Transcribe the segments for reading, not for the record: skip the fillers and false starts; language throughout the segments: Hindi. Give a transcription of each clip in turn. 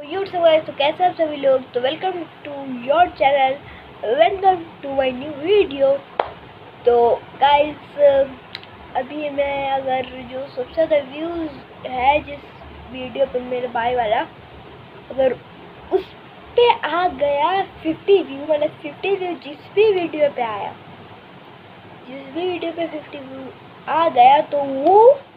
यूट्यूब तो कैसे आप सभी लोग, तो welcome to your channel, welcome to my new video. तो गाइस, अभी मैं अगर जो सबसे ज़्यादा व्यूज़ है जिस वीडियो पर मेरे भाई वाला, अगर उस पे आ गया 50 व्यू, मतलब 50 व्यू जिस भी वीडियो पे आया, जिस भी वीडियो पे 50 व्यू आ गया, तो वो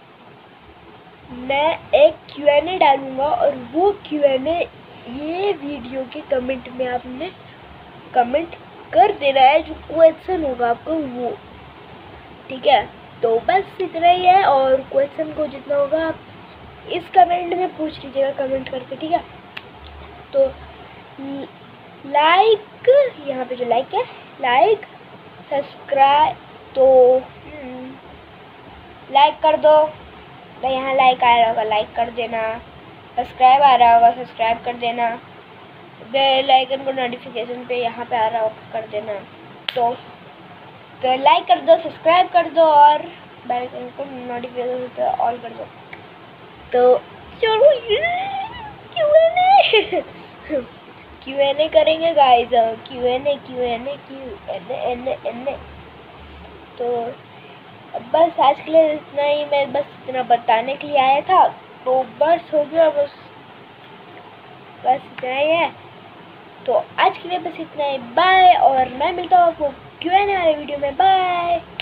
मैं एक Q&A डालूंगा और वो Q&A ये वीडियो के कमेंट में आपने कमेंट कर देना है, जो क्वेश्चन होगा आपको वो, ठीक है। तो बस इतना ही है, और क्वेश्चन को जितना होगा आप इस कमेंट में पूछ लीजिएगा, कमेंट करके, ठीक है। तो लाइक, यहाँ पे जो लाइक है, लाइक सब्सक्राइब, तो लाइक कर दो, तो यहाँ लाइक आ रहा होगा, लाइक कर देना। सब्सक्राइब आ रहा होगा, सब्सक्राइब कर देना। बेल आइकन को नोटिफिकेशन पे यहाँ पे आ रहा होगा, कर देना। तो लाइक कर दो, सब्सक्राइब कर दो, और बेल आइकन को नोटिफिकेशन पे ऑल कर दो। तो चलो Q&A करेंगे गाइस, Q&A। तो बस आज के लिए इतना ही, मैं बस इतना बताने के लिए आया था, तो बस हो गया, बस इतना ही है। तो आज के लिए बस इतना ही, बाय। और मैं मिलता हूँ आपको Q&A वाले वीडियो में, बाय।